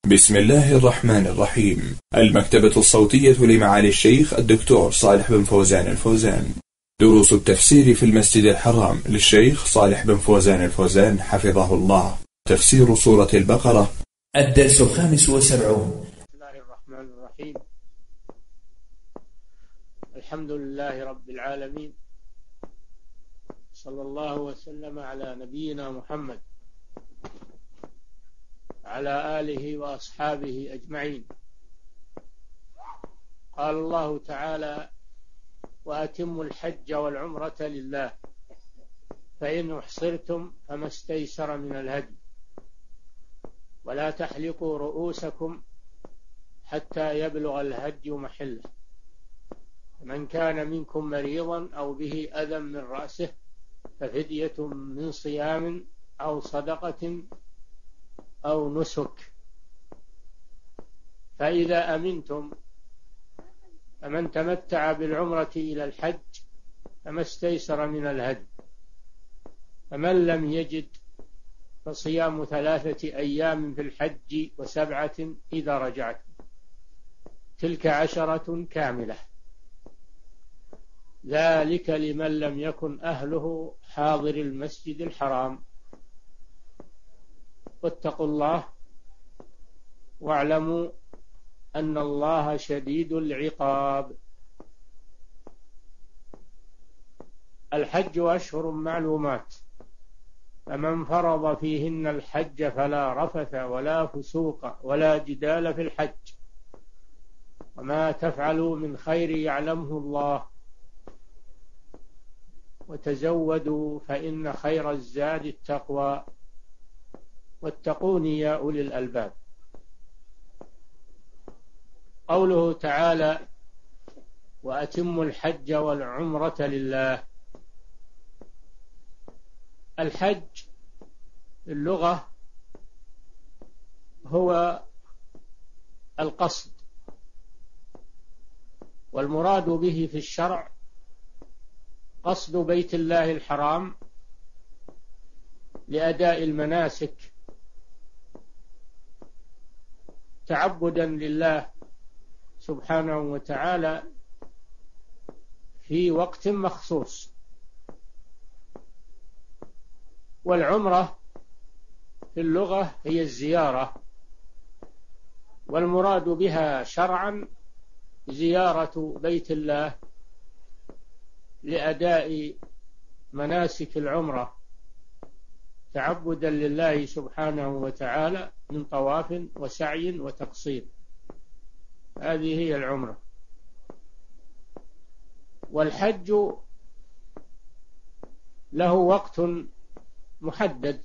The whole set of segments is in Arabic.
بسم الله الرحمن الرحيم. المكتبة الصوتية لمعالي الشيخ الدكتور صالح بن فوزان الفوزان. دروس التفسير في المسجد الحرام للشيخ صالح بن فوزان الفوزان حفظه الله. تفسير سورة البقرة. الدرس 75. بسم الله الرحمن الرحيم. الحمد لله رب العالمين، صلى الله وسلم على نبينا محمد على آله وأصحابه أجمعين. قال الله تعالى: وأتموا الحج والعمرة لله فإن أحصرتم فما استيسر من الهدي ولا تحلقوا رؤوسكم حتى يبلغ الهدي محله، من كان منكم مريضا أو به أذى من رأسه ففدية من صيام أو صدقة أو نسك، فإذا أمنتم فمن تمتع بالعمرة إلى الحج فما استيسر من الهدي، فمن لم يجد فصيام 3 أيام في الحج و7 إذا رجعتم، تلك 10 كاملة، ذلك لمن لم يكن أهله حاضر المسجد الحرام. واتقوا الله واعلموا أن الله شديد العقاب. الحج أشهر معلومات، فمن فرض فيهن الحج فلا رفث ولا فسوق ولا جدال في الحج، وما تفعلوا من خير يعلمه الله، وتزودوا فإن خير الزاد التقوى، واتقون يا أولي الألباب. قوله تعالى: وأتموا الحج والعمرة لله. الحج اللغة هو القصد، والمراد به في الشرع قصد بيت الله الحرام لأداء المناسك تعبدا لله سبحانه وتعالى في وقت مخصوص. والعمرة في اللغة هي الزيارة، والمراد بها شرعا زيارة بيت الله لأداء مناسك العمرة تعبدا لله سبحانه وتعالى من طواف وسعي وتقصير، هذه هي العمرة. والحج له وقت محدد،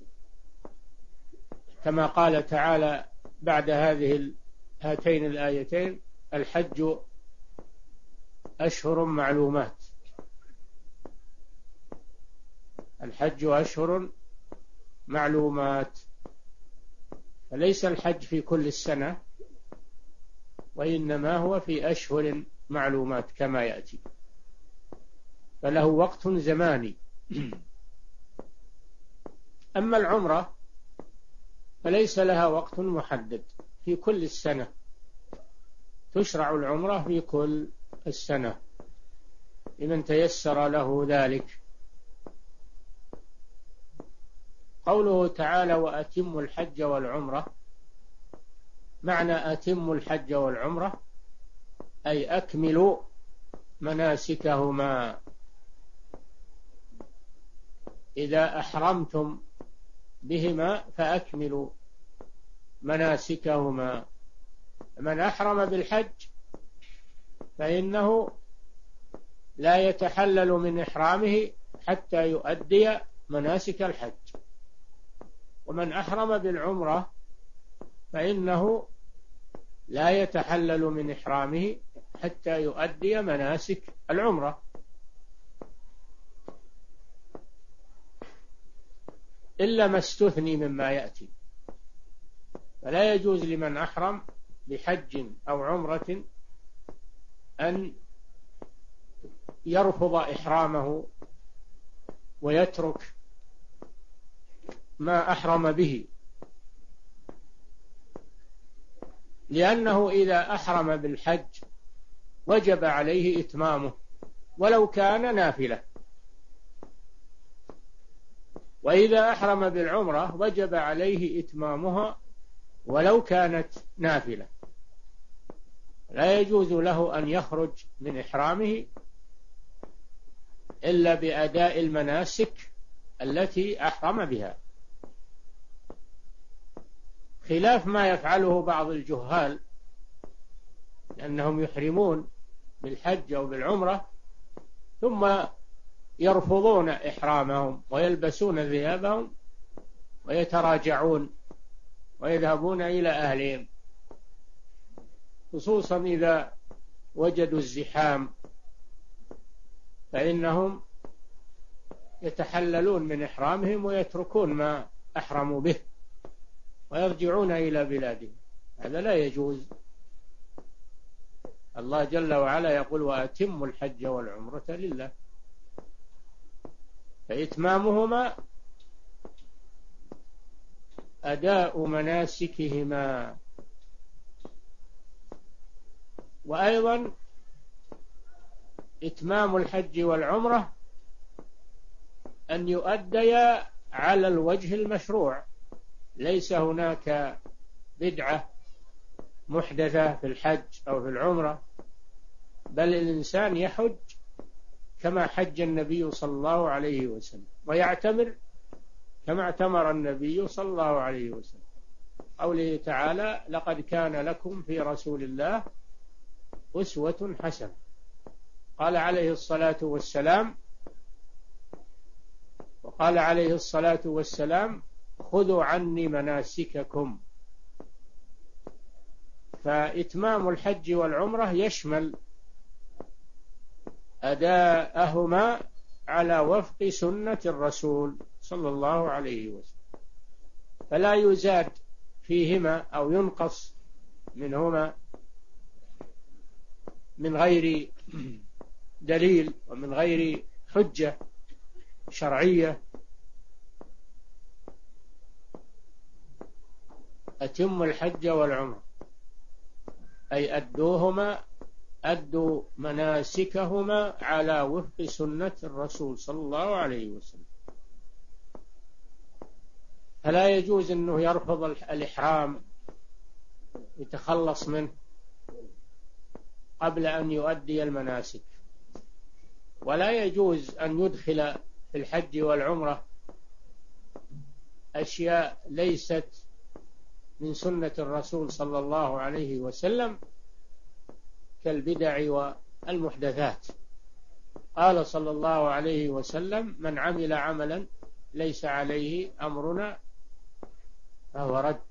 كما قال تعالى بعد هاتين الآيتين: الحج أشهر معلومات. الحج أشهر معلومات، فليس الحج في كل السنة، وإنما هو في أشهر معلومات كما يأتي، فله وقت زماني. أما العمرة فليس لها وقت محدد، في كل السنة تشرع العمرة، في كل السنة لمن تيسر له ذلك. قوله تعالى: وأتموا الحج والعمرة، معنى أتموا الحج والعمرة أي أكملوا مناسكهما. إذا أحرمتم بهما فأكملوا مناسكهما. من أحرم بالحج فإنه لا يتحلل من إحرامه حتى يؤدي مناسك الحج، ومن أحرم بالعمرة فإنه لا يتحلل من إحرامه حتى يؤدي مناسك العمرة، إلا ما استثني مما يأتي. فلا يجوز لمن أحرم بحج أو عمرة أن يرفض إحرامه ويترك ما أحرم به، لأنه إذا أحرم بالحج وجب عليه إتمامه ولو كان نافلة، وإذا أحرم بالعمرة وجب عليه إتمامها ولو كانت نافلة. لا يجوز له أن يخرج من إحرامه إلا بأداء المناسك التي أحرم بها، خلاف ما يفعله بعض الجهال، لأنهم يحرمون بالحج أو بالعمرة ثم يرفضون إحرامهم ويلبسون ثيابهم ويتراجعون ويذهبون إلى أهلهم، خصوصا إذا وجدوا الزحام، فإنهم يتحللون من إحرامهم ويتركون ما أحرموا به ويرجعون إلى بلادهم. هذا لا يجوز. الله جل وعلا يقول: وأتموا الحج والعمرة لله. فإتمامهما أداء مناسكهما. وأيضا إتمام الحج والعمرة أن يؤديا على الوجه المشروع، ليس هناك بدعة محدثة في الحج أو في العمرة، بل الإنسان يحج كما حج النبي صلى الله عليه وسلم، ويعتمر كما اعتمر النبي صلى الله عليه وسلم. قوله تعالى: لقد كان لكم في رسول الله أسوة حسنة. قال عليه الصلاة والسلام: خذوا عني مناسككم. فإتمام الحج والعمرة يشمل أداءهما على وفق سنة الرسول صلى الله عليه وسلم، فلا يزاد فيهما أو ينقص منهما من غير دليل ومن غير حجة شرعية. أتم الحج والعمرة أي أدوا مناسكهما على وفق سنة الرسول صلى الله عليه وسلم. فلا يجوز أنه يرفض الإحرام يتخلص منه قبل أن يؤدي المناسك، ولا يجوز أن يدخل في الحج والعمرة أشياء ليست من سنة الرسول صلى الله عليه وسلم كالبدع والمحدثات. قال صلى الله عليه وسلم: من عمل عملا ليس عليه أمرنا فهو رد.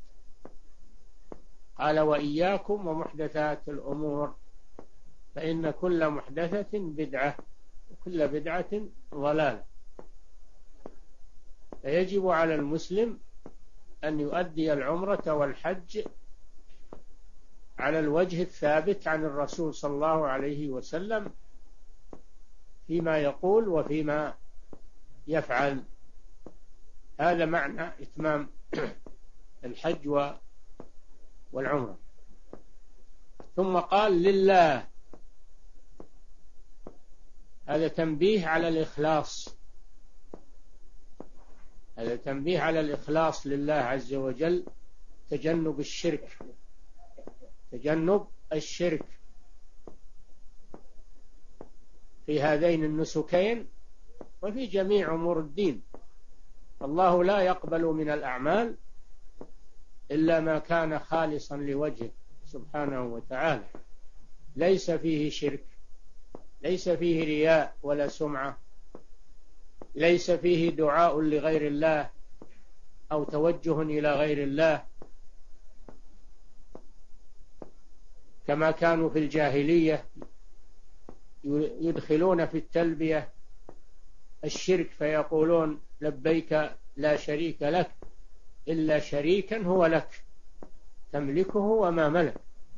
قال: وإياكم ومحدثات الأمور فإن كل محدثة بدعة وكل بدعة ضلالة. فيجب على المسلم أن يؤدي العمرة والحج على الوجه الثابت عن الرسول صلى الله عليه وسلم فيما يقول وفيما يفعل. هذا معنى إتمام الحج والعمرة. ثم قال: لله. هذا تنبيه على الإخلاص، هذا تنبيه على الإخلاص لله عز وجل، تجنب الشرك في هذين النسكين وفي جميع أمور الدين. الله لا يقبل من الأعمال إلا ما كان خالصا لوجهه سبحانه وتعالى، ليس فيه شرك، ليس فيه رياء ولا سمعة، ليس فيه دعاء لغير الله أو توجه إلى غير الله كما كانوا في الجاهلية يدخلون في التلبية الشرك فيقولون: لبيك لا شريك لك إلا شريكا هو لك تملكه وما ملك.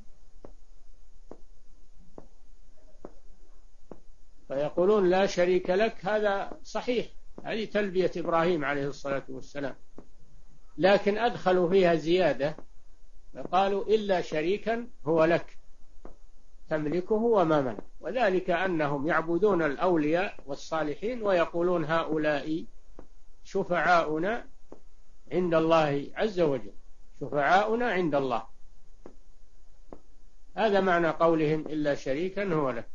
فيقولون لا شريك لك، هذا صحيح، هذه تلبية إبراهيم عليه الصلاة والسلام، لكن أدخلوا فيها زيادة قالوا إلا شريكا هو لك تملكه وما ملك، وذلك أنهم يعبدون الأولياء والصالحين ويقولون هؤلاء شفعاؤنا عند الله عز وجل، شفعاؤنا عند الله. هذا معنى قولهم إلا شريكا هو لك،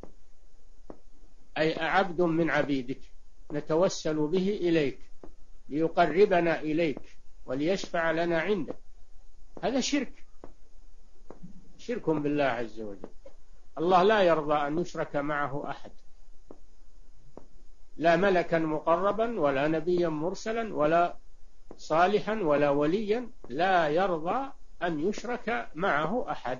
أي عبد من عبيدك نتوسل به إليك ليقربنا إليك وليشفع لنا عندك. هذا شرك بالله عز وجل. الله لا يرضى أن يشرك معه أحد، لا ملكا مقربا ولا نبيا مرسلا ولا صالحا ولا وليا، لا يرضى أن يشرك معه أحد.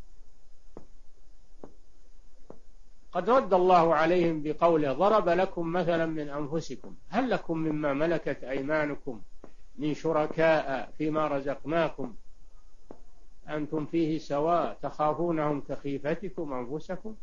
قد رد الله عليهم بقوله ضرب لكم مثلا من أنفسكم هل لكم مما ملكت أيمانكم من شركاء فيما رزقناكم أنتم فيه سواء تخافونهم كخيفتكم أنفسكم.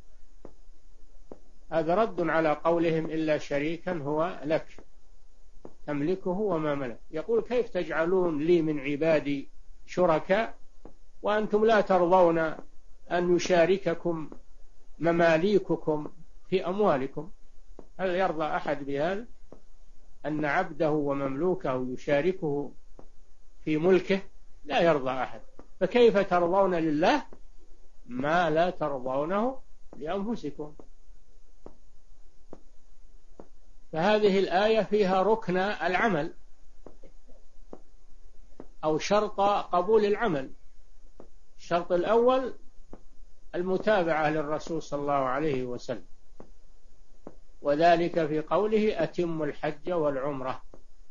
هذا رد على قولهم إلا شريكا هو لك تملكه وما ملك. يقول كيف تجعلون لي من عبادي شركاء وأنتم لا ترضون أن يشارككم مماليككم في أموالكم؟ هل يرضى أحد بهذا أن عبده ومملوكه يشاركه في ملكه؟ لا يرضى أحد. فكيف ترضون لله ما لا ترضونه لأنفسكم؟ فهذه الآية فيها ركن العمل أو شرط قبول العمل. الشرط الأول المتابعة للرسول صلى الله عليه وسلم، وذلك في قوله أتم الحج والعمرة،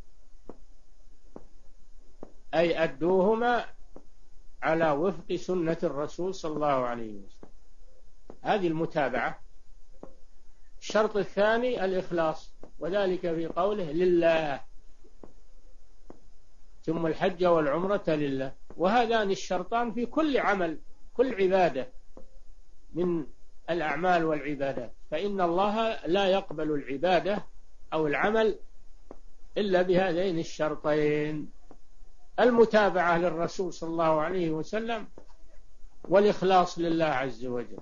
أي أدوهما على وفق سنة الرسول صلى الله عليه وسلم. هذه المتابعة. الشرط الثاني الإخلاص، وذلك في قوله لله، ثم الحج والعمرة لله. وهذان الشرطان في كل عمل، كل عبادة من الأعمال والعبادات، فإن الله لا يقبل العبادة أو العمل إلا بهذين الشرطين: المتابعة للرسول صلى الله عليه وسلم والإخلاص لله عز وجل.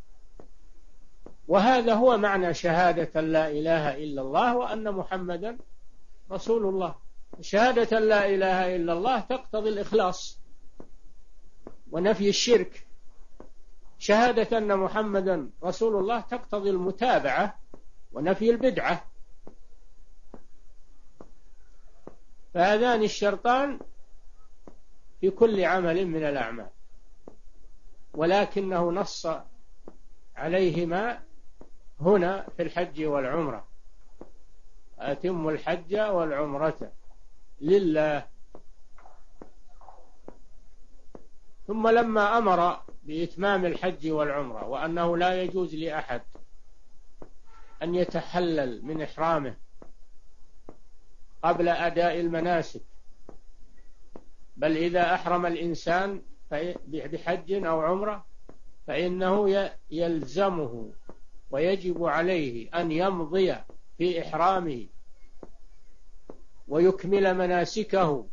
وهذا هو معنى شهادة لا إله إلا الله وأن محمدا رسول الله. شهادة لا إله إلا الله تقتضي الإخلاص ونفي الشرك. شهادة أن محمدا رسول الله تقتضي المتابعة ونفي البدعة. فهذان الشرطان في كل عمل من الأعمال، ولكنه نص عليهما هنا في الحج والعمرة: أتم الحج والعمرة لله. ثم لما أمر بإتمام الحج والعمرة وأنه لا يجوز لأحد أن يتحلل من إحرامه قبل أداء المناسك، بل إذا أحرم الإنسان بحج أو عمرة فإنه يلزمه ويجب عليه أن يمضي في إحرامه ويكمل مناسكه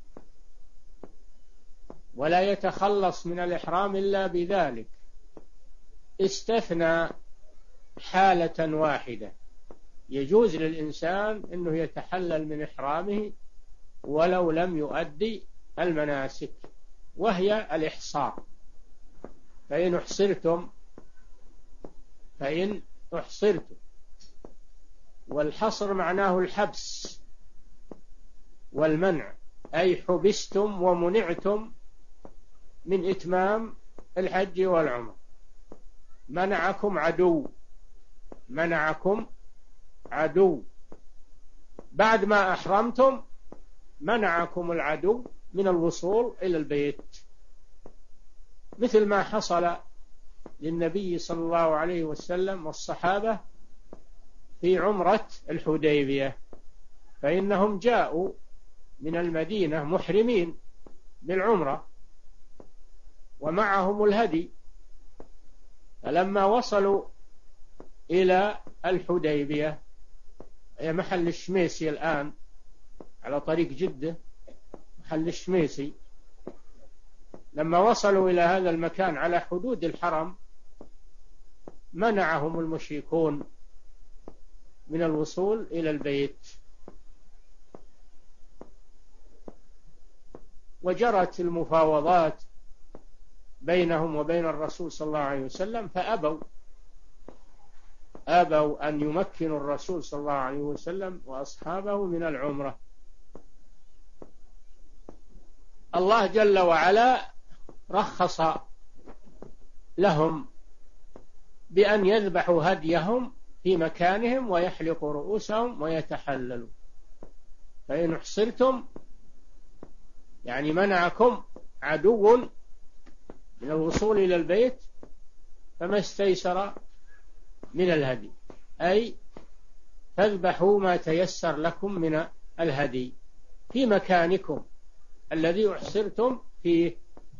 ولا يتخلص من الإحرام إلا بذلك. استثنى حالة واحدة: يجوز للإنسان أنه يتحلل من إحرامه ولو لم يؤدي المناسك، وهي الإحصار. فإن أحصرتم، والحصر معناه الحبس والمنع، أي حبستم ومنعتم من إتمام الحج والعمرة. منعكم عدو بعد ما أحرمتم، منعكم العدو من الوصول إلى البيت، مثل ما حصل للنبي صلى الله عليه وسلم والصحابة في عمرة الحديبية، فإنهم جاءوا من المدينة محرمين بالعمرة ومعهم الهدي، فلما وصلوا إلى الحديبية، هي محل الشميسي الآن على طريق جدة، محل الشميسي، لما وصلوا إلى هذا المكان على حدود الحرم منعهم المشركون من الوصول إلى البيت، وجرت المفاوضات بينهم وبين الرسول صلى الله عليه وسلم، فأبوا أن يمكنوا الرسول صلى الله عليه وسلم وأصحابه من العمرة. الله جل وعلا رخص لهم بأن يذبحوا هديهم في مكانهم ويحلقوا رؤوسهم ويتحللوا. فإن احصرتم يعني منعكم عدو من الوصول إلى البيت فما استيسر من الهدي، أي فاذبحوا ما تيسر لكم من الهدي في مكانكم الذي احصرتم فيه،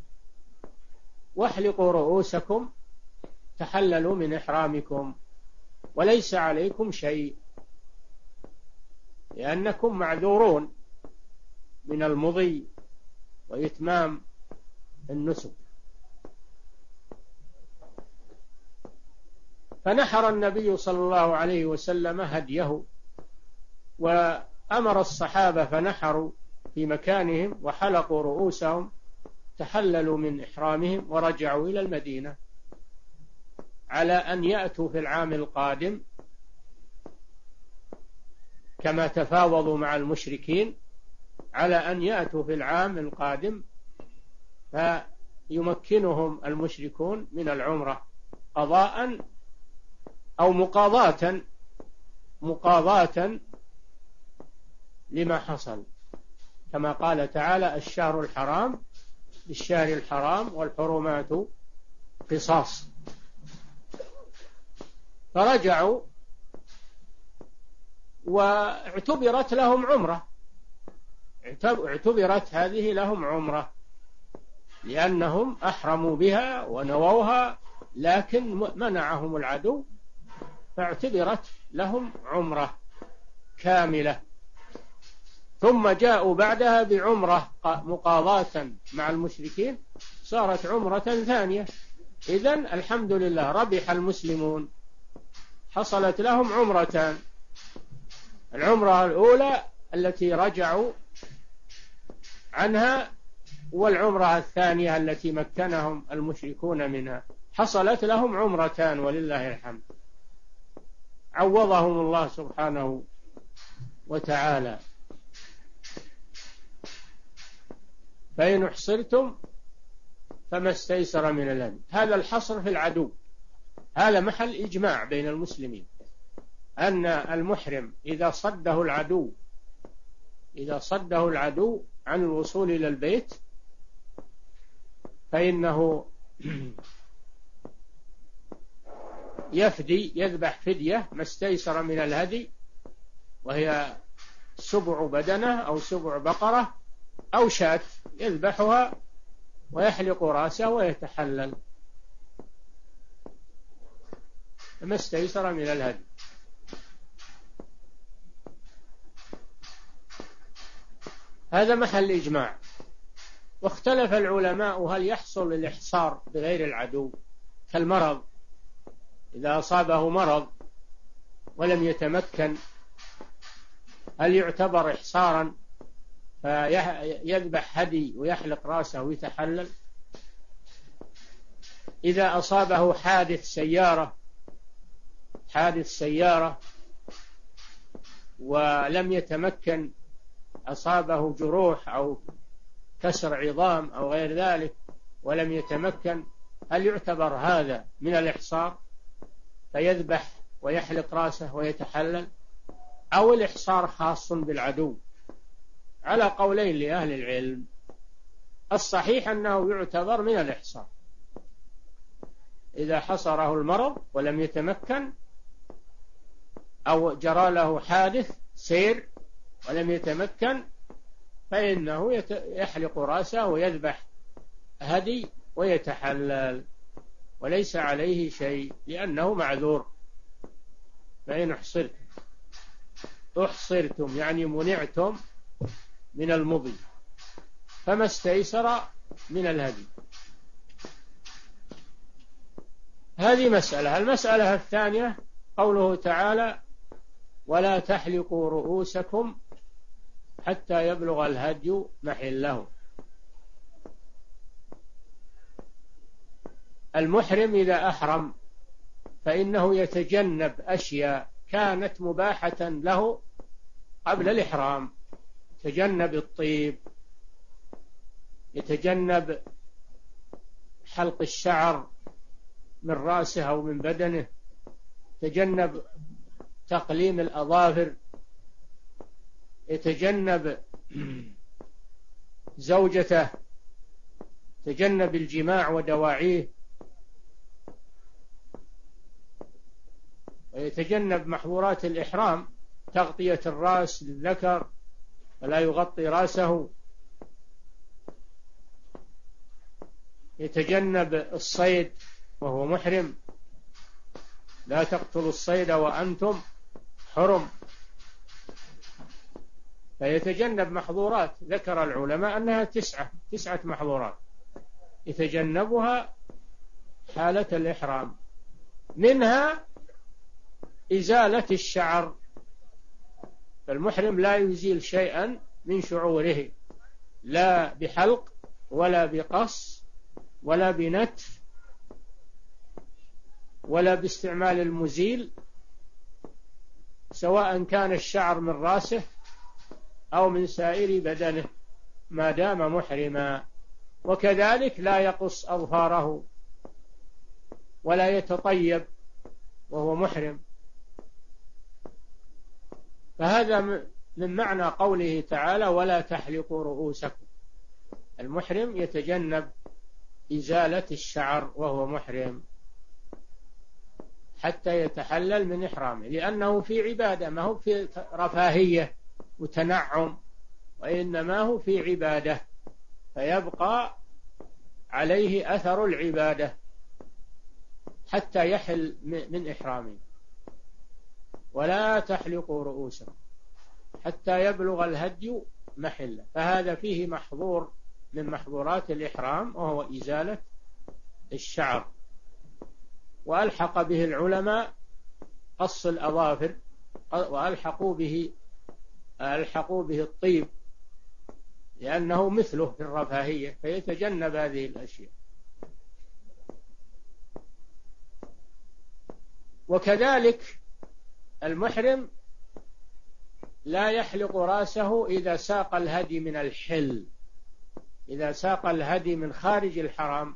واحلقوا رؤوسكم، تحللوا من إحرامكم، وليس عليكم شيء لأنكم معذورون من المضي وإتمام النسك. فنحر النبي صلى الله عليه وسلم هديه، وأمر الصحابة فنحروا في مكانهم وحلقوا رؤوسهم، تحللوا من إحرامهم ورجعوا إلى المدينة على أن يأتوا في العام القادم كما تفاوضوا مع المشركين، على أن يأتوا في العام القادم فيمكنهم المشركون من العمرة قضاء أو مقاضاة لما حصل، كما قال تعالى: الشهر الحرام بالشهر الحرام والحرمات قصاص. فرجعوا واعتبرت لهم عمرة، اعتبرت هذه لهم عمرة لأنهم أحرموا بها ونووها، لكن منعهم العدو فاعتبرت لهم عمرة كاملة. ثم جاءوا بعدها بعمرة مقاضاة مع المشركين، صارت عمرة ثانية. إذن الحمد لله ربح المسلمون، حصلت لهم عمرتان: العمرة الأولى التي رجعوا عنها، والعمرة الثانية التي مكنهم المشركون منها، حصلت لهم عمرتان ولله الحمد، عوضهم الله سبحانه وتعالى. فإن احصرتم فما استيسر من الهدي. هذا الحصر في العدو، هذا محل إجماع بين المسلمين أن المحرم إذا صده العدو عن الوصول إلى البيت فإنه يذبح فدية ما استيسر من الهدي، وهي سبع بدنة أو سبع بقرة أو شاة، يذبحها ويحلق رأسه ويتحلل ما استيسر من الهدي. هذا محل إجماع. واختلف العلماء هل يحصل الإحصار بغير العدو كالمرض، إذا أصابه مرض ولم يتمكن هل يعتبر إحصارا فيذبح هدي ويحلق رأسه ويتحلل؟ إذا أصابه حادث سيارة ولم يتمكن، أصابه جروح أو كسر عظام أو غير ذلك ولم يتمكن، هل يعتبر هذا من الإحصار فيذبح ويحلق رأسه ويتحلل، أو الإحصار خاص بالعدو؟ على قولين لأهل العلم. الصحيح أنه يعتبر من الإحصار إذا حصره المرض ولم يتمكن، أو جرى له حادث سير ولم يتمكن، فإنه يحلق رأسه ويذبح هدي ويتحلل وليس عليه شيء لأنه معذور. فإن أحصرتم يعني منعتم من المضي فما استيسر من الهدي. هذه مسألة. المسألة الثانية قوله تعالى ولا تحلقوا رؤوسكم حتى يبلغ الهدي محله. المحرم إذا أحرم فإنه يتجنب أشياء كانت مباحة له قبل الإحرام، يتجنب الطيب، يتجنب حلق الشعر من رأسه أو من بدنه، يتجنب تقليم الأظافر، يتجنب زوجته، يتجنب الجماع ودواعيه، ويتجنب محظورات الإحرام، تغطية الرأس للذكر ولا يغطي رأسه، يتجنب الصيد وهو محرم، لا تقتلوا الصيد وأنتم حرم. فيتجنب محظورات ذكر العلماء أنها تسعة محظورات يتجنبها حالة الإحرام، منها إزالة الشعر. فالمحرم لا يزيل شيئا من شعوره، لا بحلق ولا بقص ولا بنتف ولا باستعمال المزيل، سواء كان الشعر من رأسه أو من سائر بدنه ما دام محرما. وكذلك لا يقص أظفاره ولا يتطيب وهو محرم. فهذا من معنى قوله تعالى ولا تحلقوا رؤوسكم. المحرم يتجنب إزالة الشعر وهو محرم حتى يتحلل من إحرامه، لأنه في عبادة، ما هو في رفاهية وتنعم، وإنما هو في عبادة، فيبقى عليه أثر العبادة حتى يحل من إحرامه. ولا تحلقوا رؤوسكم حتى يبلغ الهدي محله. فهذا فيه محظور من محظورات الإحرام وهو إزالة الشعر. وألحق به العلماء قص الأظافر، وألحقوا به الطيب، لأنه مثله في الرفاهية، فيتجنب هذه الأشياء. وكذلك المحرم لا يحلق رأسه إذا ساق الهدي من الحل. إذا ساق الهدي من خارج الحرم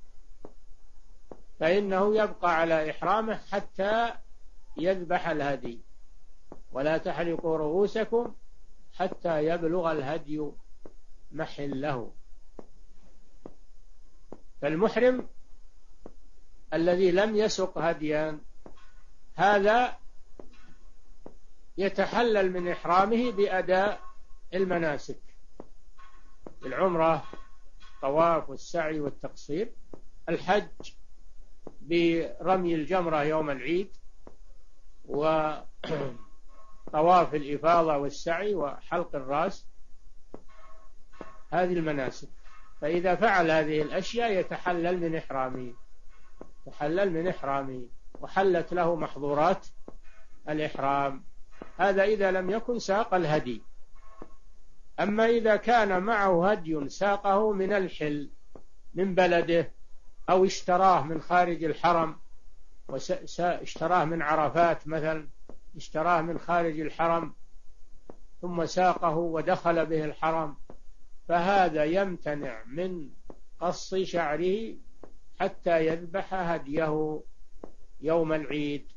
فإنه يبقى على إحرامه حتى يذبح الهدي. ولا تحلقوا رؤوسكم حتى يبلغ الهدي محله. فالمحرم الذي لم يسق هديا هذا يتحلل من إحرامه بأداء المناسك، العمرة، الطواف والسعي والتقصير، الحج برمي الجمرة يوم العيد، وطواف الإفاضة والسعي وحلق الرأس، هذه المناسك. فإذا فعل هذه الأشياء يتحلل من إحرامه، وحلت له محظورات الإحرام. هذا إذا لم يكن ساق الهدي. أما إذا كان معه هدي ساقه من الحل من بلده، أو اشتراه من خارج الحرم، اشتراه من عرفات مثلا، اشتراه من خارج الحرم ثم ساقه ودخل به الحرم، فهذا يمتنع من قص شعره حتى يذبح هديه يوم العيد،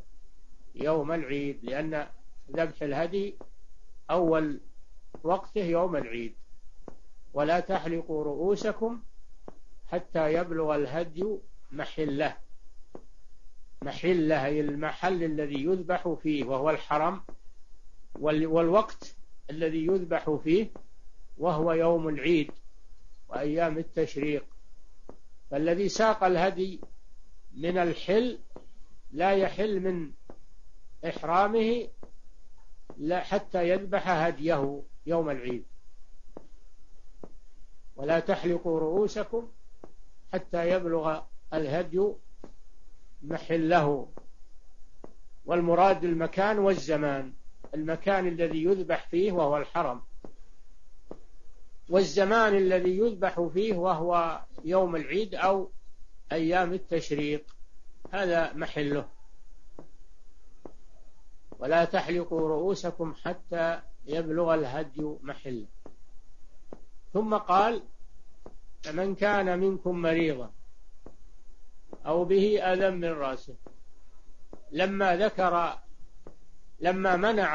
لأن ذبح الهدي أول وقته يوم العيد. ولا تحلقوا رؤوسكم حتى يبلغ الهدي محله. أي المحل الذي يذبح فيه وهو الحرم، والوقت الذي يذبح فيه وهو يوم العيد وأيام التشريق. فالذي ساق الهدي من الحل لا يحل من إحرامه حتى يذبح هديه يوم العيد. ولا تحلقوا رؤوسكم حتى يبلغ الهدي محله. والمراد المكان والزمان، المكان الذي يذبح فيه وهو الحرم، والزمان الذي يذبح فيه وهو يوم العيد أو أيام التشريق، هذا محله. ولا تحلقوا رؤوسكم حتى يبلغ الهدي محله. ثم قال: فمن كان منكم مريضا أو به أذى من رأسه. لما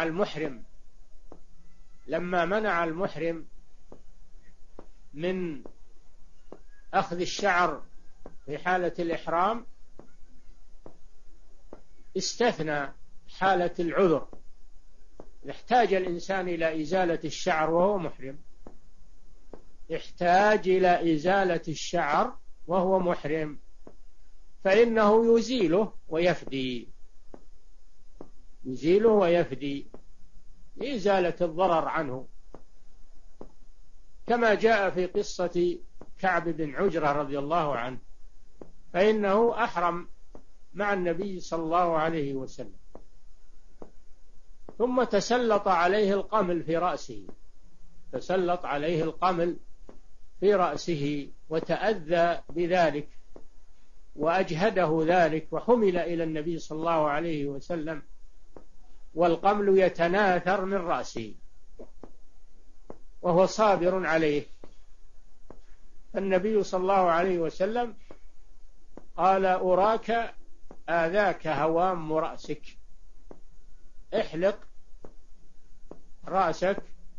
منع المحرم من أخذ الشعر في حالة الإحرام، استثنى حالة العذر. يحتاج الإنسان إلى إزالة الشعر وهو محرم، يحتاج إلى إزالة الشعر وهو محرم، فإنه يزيله ويفدي لإزالة الضرر عنه، كما جاء في قصة كعب بن عجرة رضي الله عنه، فإنه أحرم مع النبي صلى الله عليه وسلم، ثم تسلط عليه القمل في رأسه وتأذى بذلك وأجهده ذلك، وحمل إلى النبي صلى الله عليه وسلم والقمل يتناثر من رأسه وهو صابر عليه. النبي صلى الله عليه وسلم قال: أراك آذاك هوام رأسك، احلق رأسك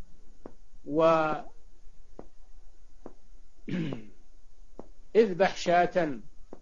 اذبح شاة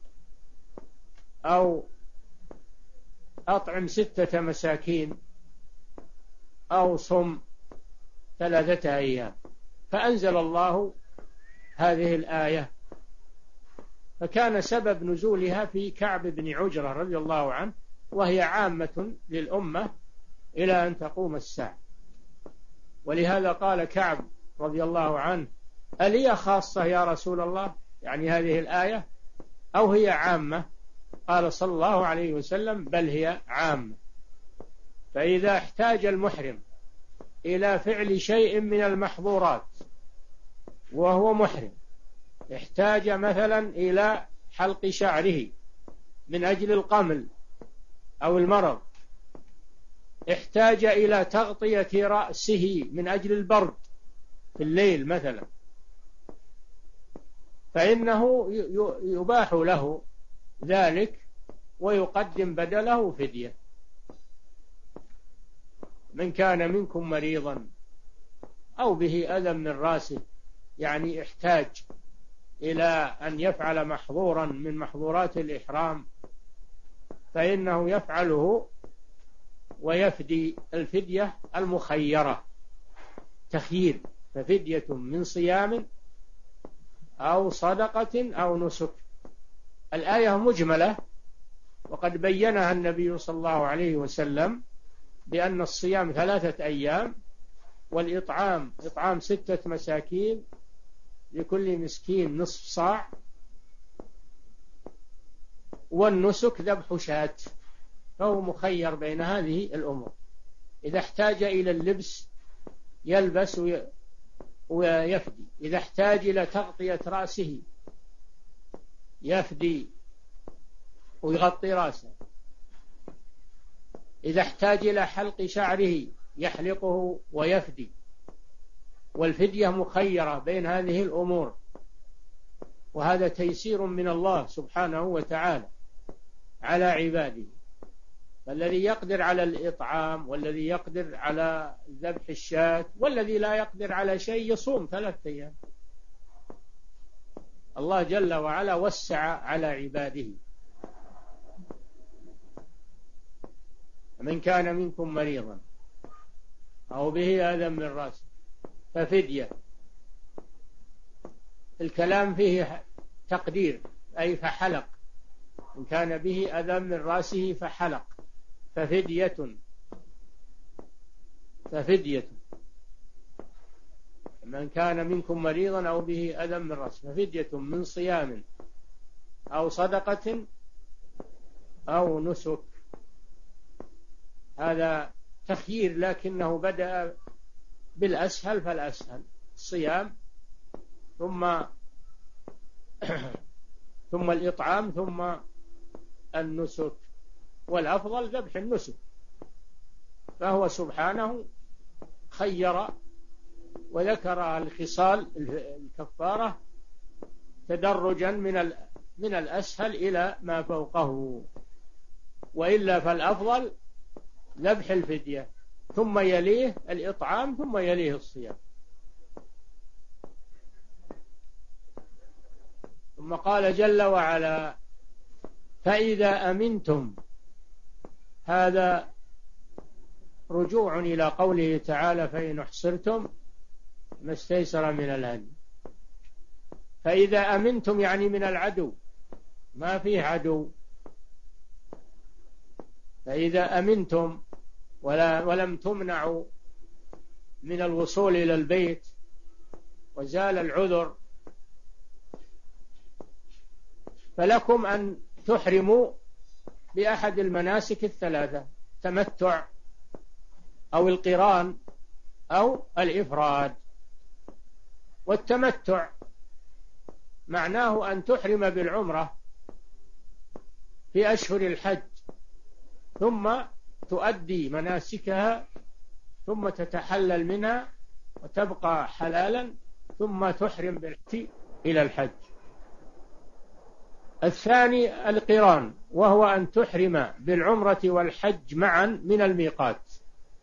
أو أطعم 6 مساكين أو صم 3 أيام. فأنزل الله هذه الآية، فكان سبب نزولها في كعب بن عجرة رضي الله عنه، وهي عامة للأمة إلى أن تقوم الساعة. ولهذا قال كعب رضي الله عنه: ألي خاصة يا رسول الله؟ يعني هذه الآية أو هي عامة؟ قال صلى الله عليه وسلم: بل هي عامة. فإذا احتاج المحرم إلى فعل شيء من المحظورات وهو محرم، احتاج مثلا إلى حلق شعره من أجل القمل أو المرض، احتاج إلى تغطية رأسه من أجل البرد في الليل مثلا، فإنه يباح له ذلك ويقدم بدله فدية. من كان منكم مريضا أو به أذى من رأسه، يعني احتاج إلى أن يفعل محظورا من محظورات الإحرام، فإنه يفعله ويفدي الفدية المخيرة، تخيير، ففدية من صيام أو صدقة أو نسك. الآية مجملة، وقد بينها النبي صلى الله عليه وسلم بأن الصيام 3 أيام، والإطعام إطعام 6 مساكين لكل مسكين نصف صاع، والنسك ذبح شاة. فهو مخير بين هذه الأمور. إذا احتاج إلى اللبس يلبس ويفدي، إذا احتاج إلى تغطية رأسه يفدي ويغطي رأسه، إذا احتاج إلى حلق شعره يحلقه ويفدي. والفدية مخيرة بين هذه الأمور، وهذا تيسير من الله سبحانه وتعالى على عباده. فالذي يقدر على الإطعام، والذي يقدر على ذبح الشاة، والذي لا يقدر على شيء يصوم 3 أيام. الله جل وعلا وسع على عباده. من كان منكم مريضا أو به أذى من رأسه ففدية. الكلام فيه تقدير، أي فحلق. إن كان به أذى من رأسه فحلق ففدية. من كان منكم مريضا أو به أذى من رأسه ففدية من صيام أو صدقة أو نسك. هذا تخيير لكنه بدأ بالأسهل فالأسهل، الصيام ثم الإطعام ثم النسك، والأفضل ذبح النسك، فهو سبحانه خير وذكر الخصال الكفارة تدرجا من الأسهل إلى ما فوقه، وإلا فالأفضل ذبح الفدية ثم يليه الإطعام ثم يليه الصيام. ثم قال جل وعلا: فإذا أمنتم. هذا رجوع إلى قوله تعالى: فإن أحصرتم ما استيسر من الهدي. فإذا أمنتم يعني من العدو، ما فيه عدو. فإذا أمنتم ولم تمنعوا من الوصول إلى البيت وزال العذر، فلكم أن تحرموا بأحد المناسك الثلاثة: التمتع أو القران أو الإفراد. والتمتع معناه أن تحرم بالعمرة في أشهر الحج ثم تؤدي مناسكها ثم تتحلل منها وتبقى حلالا ثم تحرم بالحج إلى الحج. الثاني القران، وهو أن تحرم بالعمرة والحج معا من الميقات،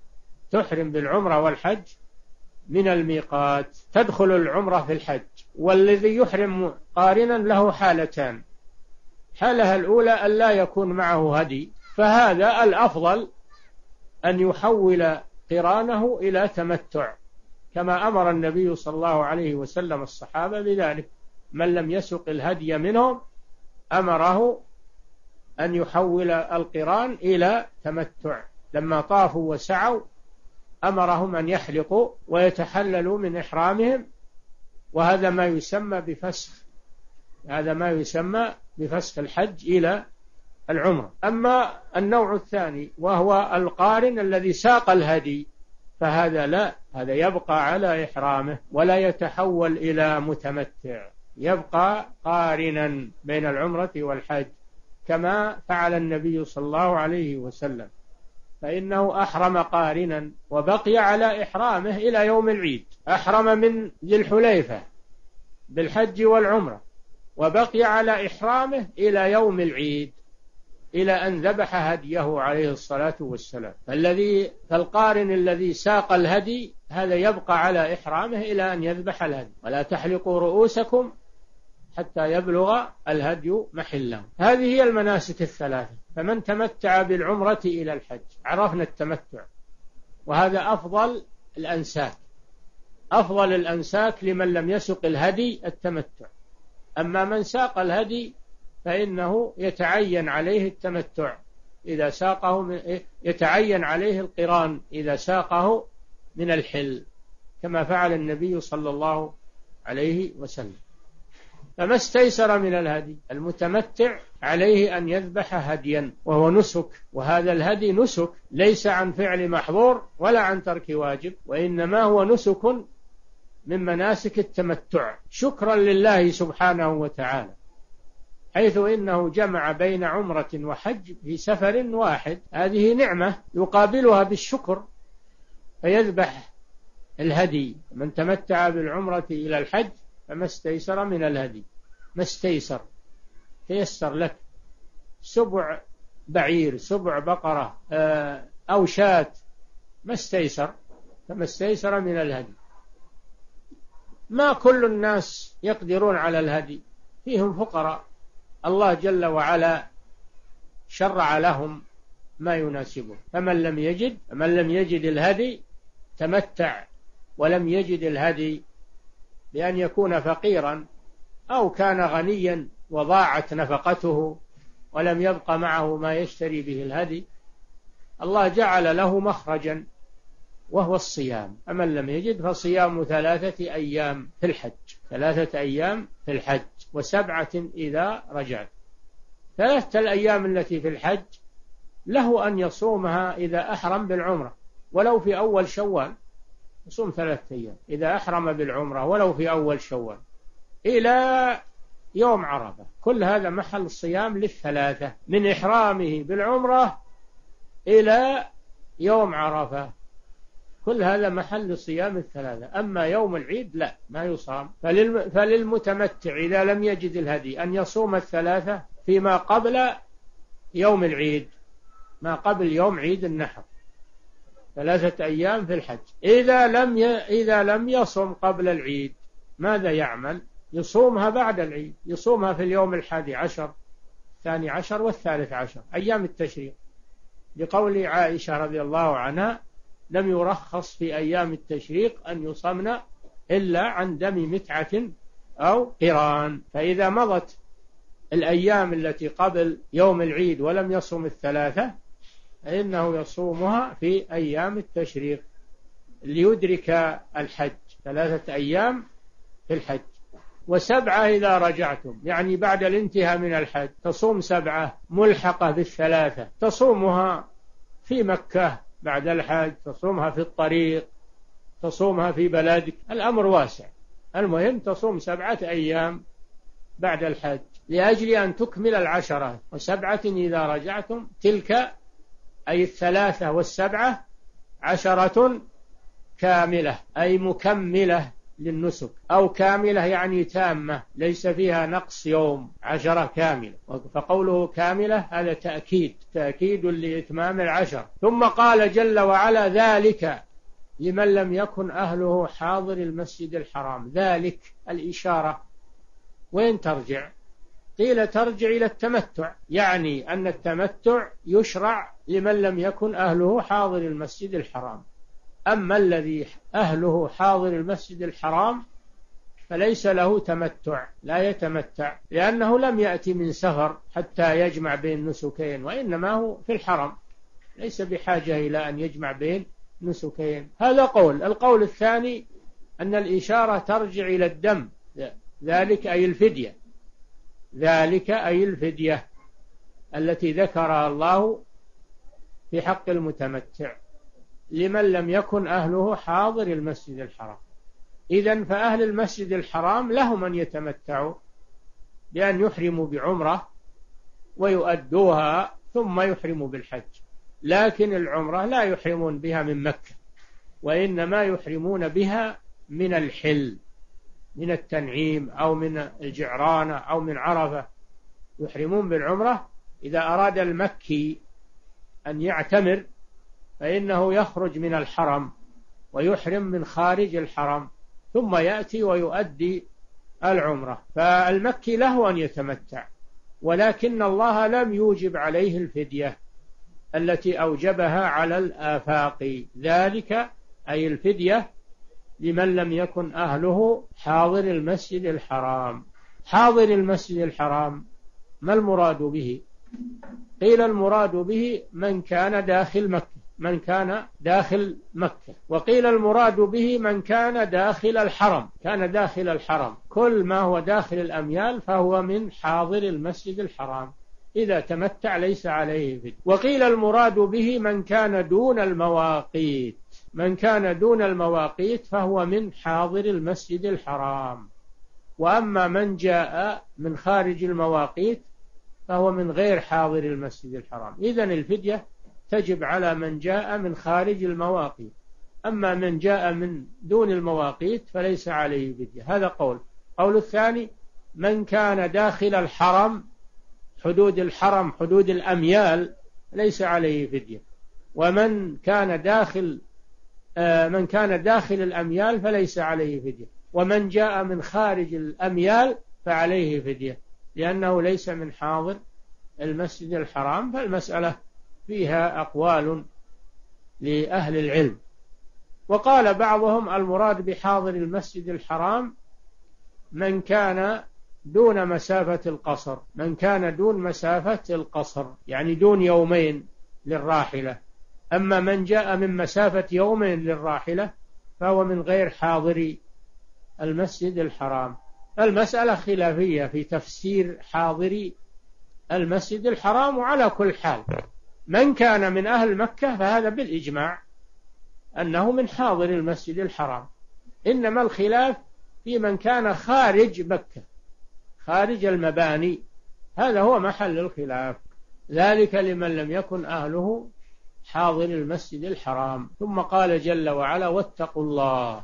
تحرم بالعمرة والحج من الميقات، تدخل العمرة في الحج. والذي يحرم قارنا له حالتان: حالها الأولى أن لا يكون معه هدي، فهذا الأفضل أن يحول قرانه إلى تمتع، كما أمر النبي صلى الله عليه وسلم الصحابة بذلك. من لم يسق الهدي منهم أمره أن يحول القران إلى تمتع. لما طافوا وسعوا أمرهم أن يحلقوا ويتحللوا من إحرامهم، وهذا ما يسمى بفسخ، هذا ما يسمى بفسخ الحج إلى العمرة. أما النوع الثاني وهو القارن الذي ساق الهدي، فهذا لا، هذا يبقى على إحرامه ولا يتحول إلى متمتع، يبقى قارنا بين العمرة والحج كما فعل النبي صلى الله عليه وسلم، فإنه أحرم قارنا وبقي على إحرامه إلى يوم العيد. أحرم من ذي الحليفة بالحج والعمرة وبقي على إحرامه إلى يوم العيد، إلى أن ذبح هديه عليه الصلاة والسلام. فالقارن الذي ساق الهدي هذا يبقى على إحرامه إلى أن يذبح الهدي. ولا تحلقوا رؤوسكم حتى يبلغ الهدي محله. هذه هي المناسك الثلاثة. فمن تمتع بالعمرة إلى الحج، عرفنا التمتع، وهذا أفضل الأنساك، أفضل الأنساك لمن لم يسق الهدي التمتع. أما من ساق الهدي فإنه يتعين عليه التمتع إذا ساقه، يتعين عليه القران إذا ساقه من الحل، كما فعل النبي صلى الله عليه وسلم. فما استيسر من الهدي، المتمتع عليه أن يذبح هديا وهو نسك، وهذا الهدي نسك ليس عن فعل محظور ولا عن ترك واجب، وإنما هو نسك من مناسك التمتع شكرا لله سبحانه وتعالى، حيث إنه جمع بين عمرة وحج في سفر واحد. هذه نعمة يقابلها بالشكر، فيذبح الهدي. من تمتع بالعمرة إلى الحج فما استيسر من الهدي، ما استيسر تيسر لك، 7 بعير 7 بقرة أو شاة، ما استيسر، فما استيسر من الهدي. ما كل الناس يقدرون على الهدي، فيهم فقراء، الله جل وعلا شرع لهم ما يناسبه. فمن لم يجد الهدي تمتع، ولم يجد الهدي بأن يكون فقيرا أو كان غنيا وضاعت نفقته ولم يبق معه ما يشتري به الهدي، الله جعل له مخرجا وهو الصيام. أمن لم يجد فصيام 3 أيام في الحج، 3 أيام في الحج، و7 إذا رجعت. 3 الأيام التي في الحج له أن يصومها إذا أحرم بالعمرة ولو في أول شوال، يصوم 3 أيام إذا أحرم بالعمرة ولو في أول شوال إلى يوم عرفة. كل هذا محل الصيام لل3 من إحرامه بالعمرة إلى يوم عرفة، كل هذا محل صيام ال3. أما يوم العيد لا، ما يصام. فللمتمتع إذا لم يجد الهدي أن يصوم ال3 فيما قبل يوم العيد، ما قبل يوم عيد النحر، 3 أيام في الحج. إذا لم يصم قبل العيد ماذا يعمل؟ يصومها بعد العيد، يصومها في اليوم 11 12 و13 أيام التشريق، لقول عائشة رضي الله عنها: لم يرخص في أيام التشريق أن يصمن إلا عن دم متعة أو قران. فإذا مضت الأيام التي قبل يوم العيد ولم يصم ال3 فإنه يصومها في أيام التشريق ليدرك الحج، 3 أيام في الحج. و7 إذا رجعتم، يعني بعد الانتهاء من الحج تصوم 7 ملحقة بال3، تصومها في مكة بعد الحج، تصومها في الطريق، تصومها في بلدك، الأمر واسع. المهم تصوم 7 أيام بعد الحج لأجل أن تكمل 10. و7 إذا رجعتم، تلك أي 3 و7 10 كاملة، أي مكملة للنسك، أو كاملة يعني تامة ليس فيها نقص يوم، 10 كاملة. فقوله كاملة هذا تأكيد لإتمام 10. ثم قال جل وعلا: ذلك لمن لم يكن أهله حاضر المسجد الحرام. ذلك الإشارة وين ترجع؟ قيل ترجع إلى التمتع، يعني أن التمتع يشرع لمن لم يكن أهله حاضر المسجد الحرام. أما الذي أهله حاضر المسجد الحرام فليس له تمتع، لا يتمتع، لأنه لم يأتي من سفر حتى يجمع بين نسكين، وإنما هو في الحرم، ليس بحاجة إلى أن يجمع بين نسكين. هذا قول. القول الثاني أن الإشارة ترجع إلى الدم، ذلك أي الفدية، ذلك أي الفدية التي ذكرها الله في حق المتمتع لمن لم يكن أهله حاضر المسجد الحرام. إذن فأهل المسجد الحرام لهم أن يتمتعوا بأن يحرموا بعمرة ويؤدوها ثم يحرموا بالحج، لكن العمرة لا يحرمون بها من مكة، وإنما يحرمون بها من الحل، من التنعيم أو من الجعرانة أو من عرفة. يحرمون بالعمرة. إذا أراد المكي أن يعتمر فإنه يخرج من الحرم ويحرم من خارج الحرم، ثم يأتي ويؤدي العمرة. فالمكي له أن يتمتع، ولكن الله لم يوجب عليه الفدية التي أوجبها على الآفاق. ذلك أي الفدية لمن لم يكن أهله حاضر المسجد الحرام. حاضر المسجد الحرام ما المراد به؟ قيل المراد به من كان داخل مكة، من كان داخل مكة، وقيل المراد به من كان داخل الحرم، كان داخل الحرم. كل ما هو داخل الأميال فهو من حاضر المسجد الحرام، إذا تمتع ليس عليه فدية. وقيل المراد به من كان دون المواقيت، من كان دون المواقيت فهو من حاضر المسجد الحرام. وأما من جاء من خارج المواقيت فهو من غير حاضر المسجد الحرام. إذن الفدية تجب على من جاء من خارج المواقيت، أما من جاء من دون المواقيت فليس عليه فدية. هذا قول. قول الثاني: من كان داخل الحرم، حدود الحرم حدود الأميال، ليس عليه فدية. ومن كان داخل من كان داخل الأميال فليس عليه فدية. ومن جاء من خارج الأميال فعليه فدية، لأنه ليس من حاضر المسجد الحرام. فالمسألة فيها أقوال لأهل العلم. وقال بعضهم: المراد بحاضر المسجد الحرام من كان دون مسافة القصر، من كان دون مسافة القصر، يعني دون يومين للراحلة، أما من جاء من مسافة يوم للراحلة فهو من غير حاضر المسجد الحرام. المسألة خلافية في تفسير حاضر المسجد الحرام، وعلى كل حال من كان من أهل مكة فهذا بالإجماع أنه من حاضر المسجد الحرام، إنما الخلاف في من كان خارج مكة، خارج المباني، هذا هو محل الخلاف، ذلك لمن لم يكن أهله حاضر المسجد الحرام. ثم قال جل وعلا: واتقوا الله.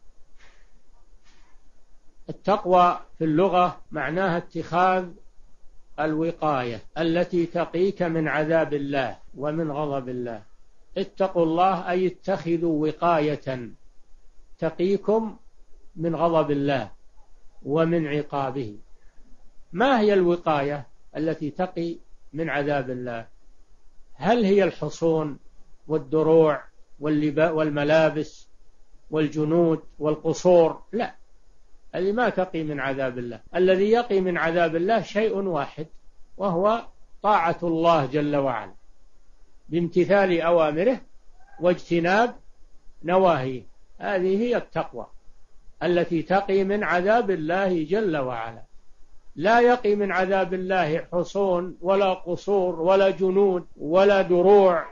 التقوى في اللغة معناها اتخاذ الوقاية التي تقيك من عذاب الله ومن غضب الله. اتقوا الله أي اتخذوا وقاية تقيكم من غضب الله ومن عقابه. ما هي الوقاية التي تقي من عذاب الله؟ هل هي الحصون والدروع والملابس والجنود والقصور؟ لا، هذه ما تقي من عذاب الله. الذي يقي من عذاب الله شيء واحد، وهو طاعة الله جل وعلا بامتثال أوامره واجتناب نواهيه. هذه هي التقوى التي تقي من عذاب الله جل وعلا. لا يقي من عذاب الله حصون ولا قصور ولا جنود ولا دروع،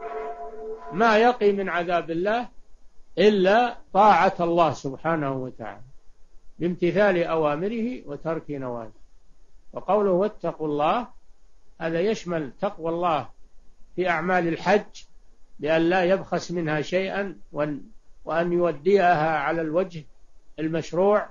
ما يقي من عذاب الله إلا طاعة الله سبحانه وتعالى بامتثال أوامره وترك نواهيه. وقوله واتقوا الله هذا يشمل تقوى الله في أعمال الحج بأن لا يبخس منها شيئا، وأن يوديها على الوجه المشروع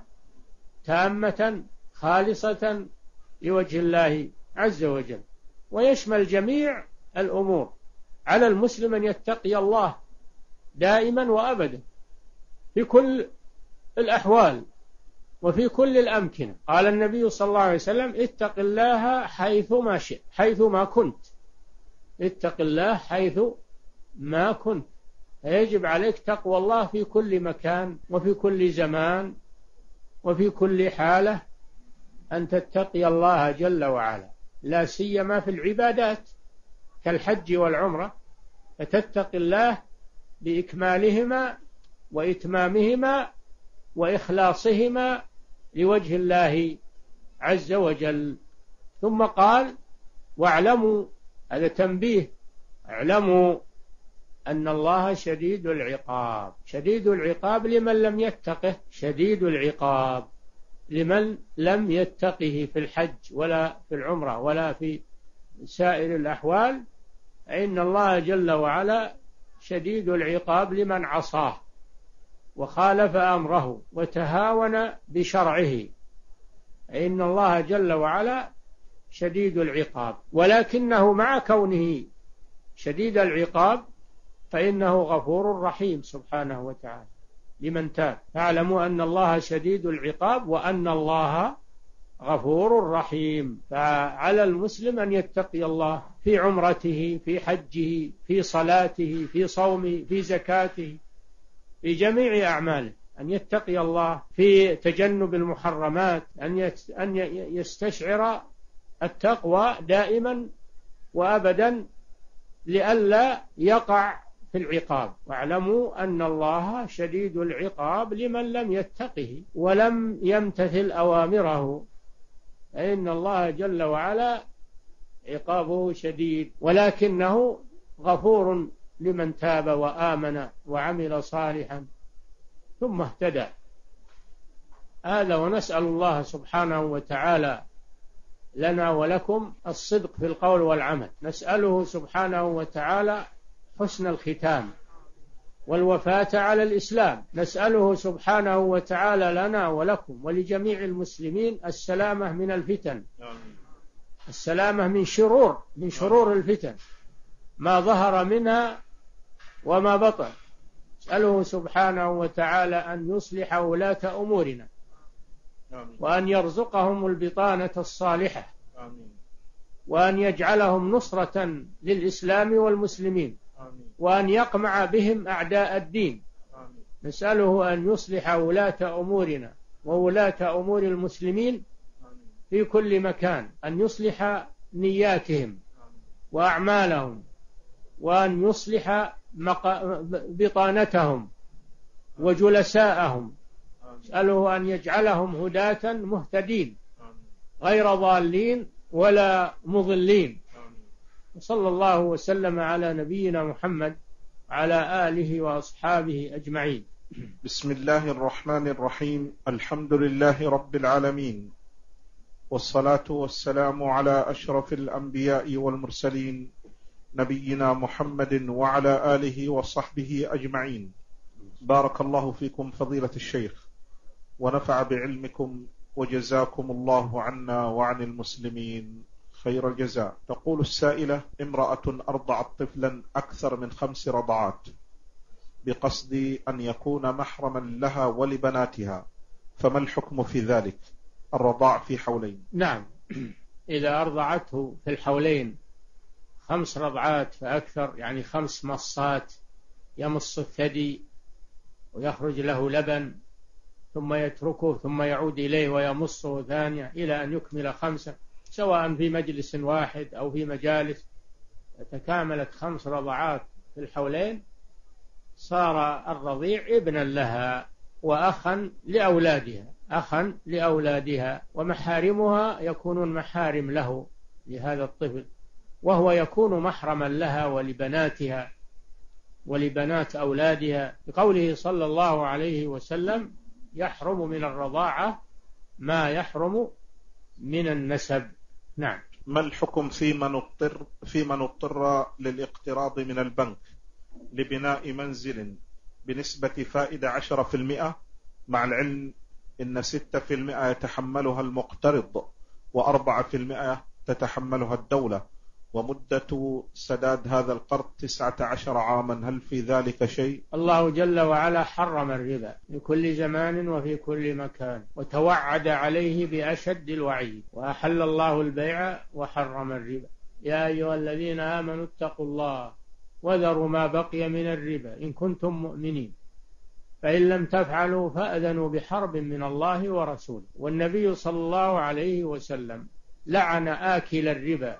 تامة خالصة لوجه الله عز وجل. ويشمل جميع الأمور. على المسلم أن يتقي الله دائما وأبدا في كل الأحوال وفي كل الأمكنة. قال النبي صلى الله عليه وسلم: اتق الله حيثما شئت، حيثما كنت، اتق الله حيث ما كنت. فيجب عليك تقوى الله في كل مكان وفي كل زمان وفي كل حالة، أن تتقي الله جل وعلا، لا سيما في العبادات كالحج والعمرة، فتتقي الله بإكمالهما وإتمامهما وإخلاصهما لوجه الله عز وجل. ثم قال: واعلموا، هذا تنبيه، اعلموا أن الله شديد العقاب. شديد العقاب لمن لم يتقه، شديد العقاب لمن لم يتقه في الحج ولا في العمرة ولا في سائر الأحوال، إن الله جل وعلا شديد العقاب لمن عصاه وخالف أمره وتهاون بشرعه، إن الله جل وعلا شديد العقاب. ولكنه مع كونه شديد العقاب فإنه غفور رحيم سبحانه وتعالى لمن تاب. فاعلموا أن الله شديد العقاب وأن الله غفور رحيم. فعلى المسلم أن يتقي الله في عمرته، في حجه، في صلاته، في صومه، في زكاته، في جميع أعماله، أن يتقي الله في تجنب المحرمات، أن يستشعر التقوى دائما وأبدا لئلا يقع في العقاب. واعلموا أن الله شديد العقاب لمن لم يتقه ولم يمتثل أوامره، إن الله جل وعلا عقابه شديد، ولكنه غفور لمن تاب وآمن وعمل صالحا ثم اهتدى. هذا، ونسأل الله سبحانه وتعالى لنا ولكم الصدق في القول والعمل. نسأله سبحانه وتعالى حسن الختام والوفاة على الإسلام. نسأله سبحانه وتعالى لنا ولكم ولجميع المسلمين السلامة من الفتن، السلامة من شرور الفتن ما ظهر منها وما بطن. نسأله سبحانه وتعالى أن يصلح ولاة أمورنا وأن يرزقهم البطانة الصالحة وأن يجعلهم نصرة للإسلام والمسلمين وأن يقمع بهم أعداء الدين. نسأله أن يصلح ولاة أمورنا وولاة أمور المسلمين في كل مكان، أن يصلح نياتهم وأعمالهم وأن يصلح بطانتهم وجلساءهم، أسأله أن يجعلهم هداة مهتدين غير ضالين ولا مضلين. صلى الله وسلم على نبينا محمد على آله وأصحابه أجمعين. بسم الله الرحمن الرحيم. الحمد لله رب العالمين، والصلاة والسلام على أشرف الأنبياء والمرسلين نبينا محمد وعلى آله وصحبه أجمعين. بارك الله فيكم فضيلة الشيخ، ونفع بعلمكم، وجزاكم الله عنا وعن المسلمين خير الجزاء. تقول السائلة: امرأة أرضعت طفلا أكثر من 5 رضعات بقصد أن يكون محرما لها ولبناتها، فما الحكم في ذلك؟ الرضاع في حولين. نعم، إذا أرضعته في الحولين 5 رضعات فأكثر، يعني 5 مصات، يمص الثدي ويخرج له لبن ثم يتركه ثم يعود إليه ويمصه ثانية إلى أن يكمل 5، سواء في مجلس واحد أو في مجالس، تكاملت 5 رضعات في الحولين، صار الرضيع ابنا لها وأخا لأولادها، أخا لأولادها، ومحارمها يكونون محارم له لهذا الطفل، وهو يكون محرما لها ولبناتها ولبنات أولادها، بقوله صلى الله عليه وسلم: يحرم من الرضاعة ما يحرم من النسب. نعم. ما الحكم في من اضطر للاقتراض من البنك لبناء منزل بنسبة فائدة 10%، مع العلم إن 6% يتحملها المقترض و4% تتحملها الدولة، ومدة سداد هذا القرض 19 عاما، هل في ذلك شيء؟ الله جل وعلا حرم الربا في كل زمان وفي كل مكان، وتوعد عليه بأشد الوعيد، وأحل الله البيع وحرم الربا. يا أيها الذين آمنوا اتقوا الله وذروا ما بقي من الربا إن كنتم مؤمنين، فإن لم تفعلوا فأذنوا بحرب من الله ورسوله. والنبي صلى الله عليه وسلم لعن آكل الربا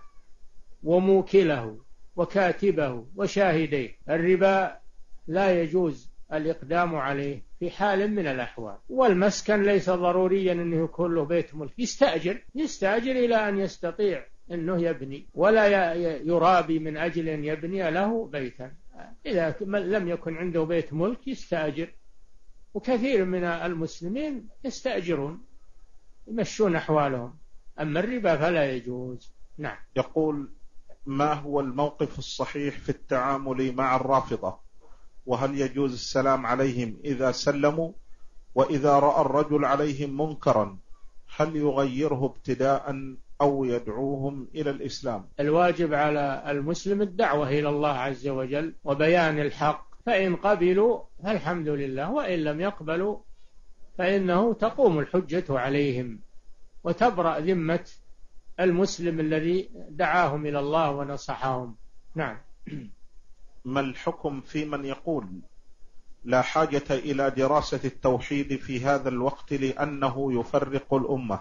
وموكله وكاتبه وشاهديه. الربا لا يجوز الإقدام عليه في حال من الأحوال. والمسكن ليس ضروريا أنه يكون له بيت ملك، يستأجر إلى أن يستطيع أنه يبني، ولا يرابي من أجل أن يبني له بيتا. إذا لم يكن عنده بيت ملك يستأجر، وكثير من المسلمين يستأجرون يمشون أحوالهم. أما الربا فلا يجوز. نعم. يقول: ما هو الموقف الصحيح في التعامل مع الرافضة؟ وهل يجوز السلام عليهم إذا سلموا؟ وإذا رأى الرجل عليهم منكرا هل يغيره ابتداء أو يدعوهم إلى الإسلام؟ الواجب على المسلم الدعوة إلى الله عز وجل وبيان الحق، فإن قبلوا فالحمد لله، وإن لم يقبلوا فإنه تقوم الحجة عليهم وتبرأ ذمة المسلم الذي دعاهم إلى الله ونصحهم. نعم. ما الحكم في من يقول لا حاجة إلى دراسة التوحيد في هذا الوقت لأنه يفرق الأمة؟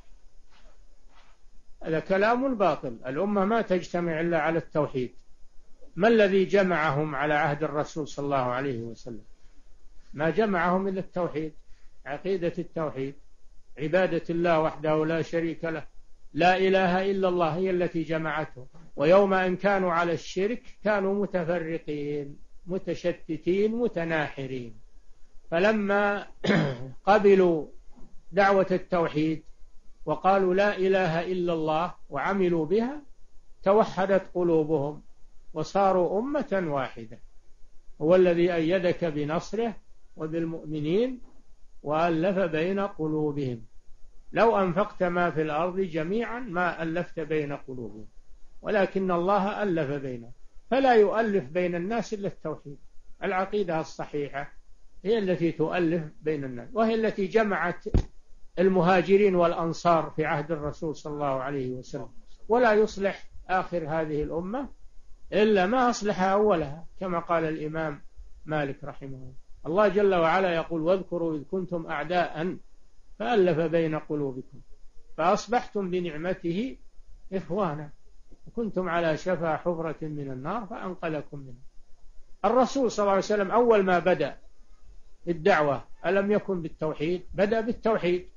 هذا كلام باطل. الأمة ما تجتمع إلا على التوحيد. ما الذي جمعهم على عهد الرسول صلى الله عليه وسلم؟ ما جمعهم إلا التوحيد، عقيدة التوحيد، عبادة الله وحده لا شريك له، لا إله إلا الله، هي التي جمعتهم. ويوم أن كانوا على الشرك كانوا متفرقين متشتتين متناحرين، فلما قبلوا دعوة التوحيد وقالوا لا إله إلا الله وعملوا بها توحدت قلوبهم وصاروا أمة واحدة. هو الذي أيدك بنصره وبالمؤمنين وألف بين قلوبهم. لو أنفقت ما في الأرض جميعا ما ألفت بين قلوبهم، ولكن الله ألف بينهم. فلا يؤلف بين الناس إلا التوحيد. العقيدة الصحيحة هي التي تؤلف بين الناس، وهي التي جمعت المهاجرين والأنصار في عهد الرسول صلى الله عليه وسلم. ولا يصلح آخر هذه الأمة إلا ما أصلح أولها، كما قال الإمام مالك رحمه الله. الله جل وعلا يقول: واذكروا إذ كنتم أعداء فألف بين قلوبكم فأصبحتم بنعمته إخوانا. وكنتم على شفا حفرة من النار فأنقذكم منها. الرسول صلى الله عليه وسلم أول ما بدأ الدعوة ألم يكن بالتوحيد؟ بدأ بالتوحيد.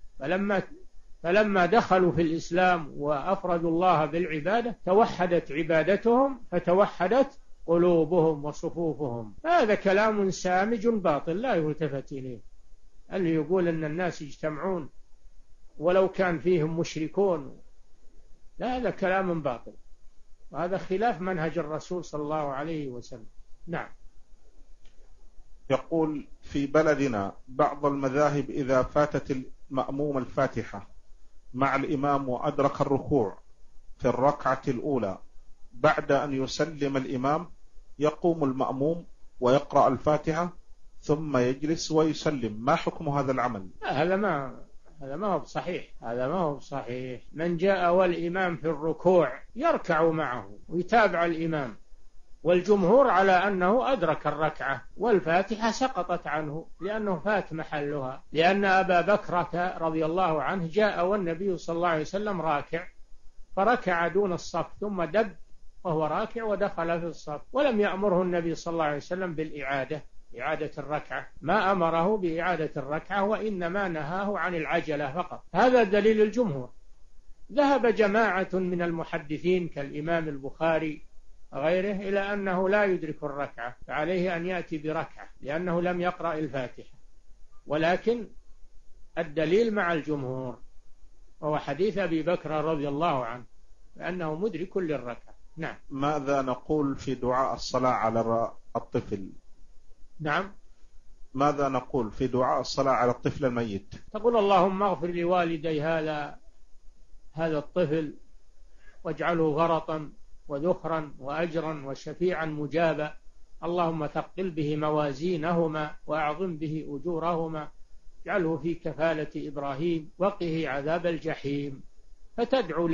فلما دخلوا في الإسلام وأفردوا الله بالعبادة توحدت عبادتهم فتوحدت قلوبهم وصفوفهم. هذا كلام سامج باطل لا يلتفت إليه. اللي يقول أن الناس يجتمعون ولو كان فيهم مشركون، لا، هذا كلام باطل، وهذا خلاف منهج الرسول صلى الله عليه وسلم. نعم. يقول: في بلدنا بعض المذاهب إذا فاتت المأموم الفاتحة مع الإمام وأدرك الركوع في الركعة الأولى بعد أن يسلم الإمام يقوم المأموم ويقرأ الفاتحة ثم يجلس ويسلم، ما حكم هذا العمل؟ هذا ما هو صحيح. هذا ما هو صحيح. من جاء والإمام في الركوع يركع معه ويتابع الإمام، والجمهور على أنه أدرك الركعة والفاتحة سقطت عنه لأنه فات محلها، لأن أبا بكرة رضي الله عنه جاء والنبي صلى الله عليه وسلم راكع فركع دون الصف ثم دب وهو راكع ودخل في الصف، ولم يأمره النبي صلى الله عليه وسلم إعادة الركعة، ما أمره بإعادة الركعة وإنما نهاه عن العجلة فقط. هذا دليل الجمهور. ذهب جماعة من المحدثين كالإمام البخاري وغيره إلى أنه لا يدرك الركعة، فعليه أن يأتي بركعة لأنه لم يقرأ الفاتحة، ولكن الدليل مع الجمهور وهو حديث أبي بكر رضي الله عنه لأنه مدرك للركعة. نعم. ماذا نقول في دعاء الصلاة على الطفل؟ نعم. ماذا نقول في دعاء الصلاة على الطفل الميت؟ تقول: اللهم اغفر لوالدي هذا الطفل واجعله غرطا وذخرا وأجرا وشفيعا مجابا، اللهم ثقل به موازينهما وأعظم به أجورهما، اجعله في كفالة إبراهيم وقه عذاب الجحيم. فتدعو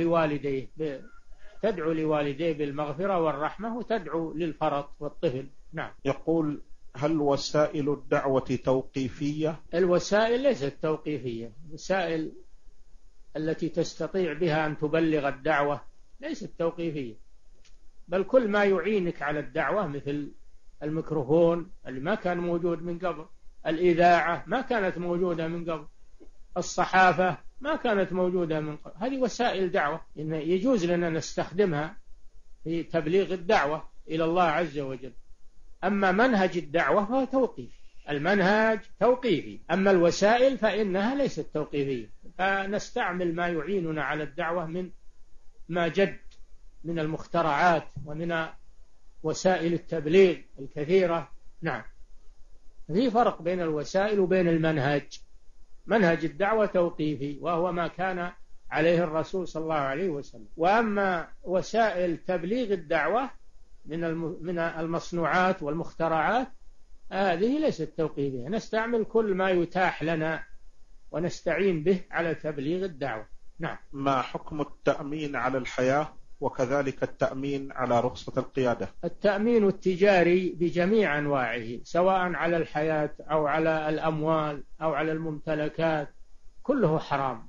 لوالديه بالمغفرة والرحمة وتدعو للفرط والطفل. نعم. يقول: هل وسائل الدعوة توقيفية؟ الوسائل ليست توقيفية. الوسائل التي تستطيع بها أن تبلغ الدعوة ليست توقيفية، بل كل ما يعينك على الدعوة، مثل الميكروفون اللي ما كان موجود من قبل، الإذاعة ما كانت موجودة من قبل، الصحافة ما كانت موجودة من قبل، هذه وسائل دعوة إن يجوز لنا نستخدمها في تبليغ الدعوة إلى الله عز وجل. أما منهج الدعوة فهو توقيفي، المنهج توقيفي، أما الوسائل فإنها ليست توقيفية، فنستعمل ما يعيننا على الدعوة من ما جد من المخترعات ومن وسائل التبليغ الكثيرة. نعم. في فرق بين الوسائل وبين المنهج. منهج الدعوة توقيفي وهو ما كان عليه الرسول صلى الله عليه وسلم، وأما وسائل تبليغ الدعوة من المصنوعات والمخترعات هذه ليست توقيفية، نستعمل كل ما يتاح لنا ونستعين به على تبليغ الدعوة. نعم. ما حكم التأمين على الحياة وكذلك التأمين على رخصة القيادة؟ التأمين التجاري بجميع أنواعه، سواء على الحياة أو على الأموال أو على الممتلكات، كله حرام،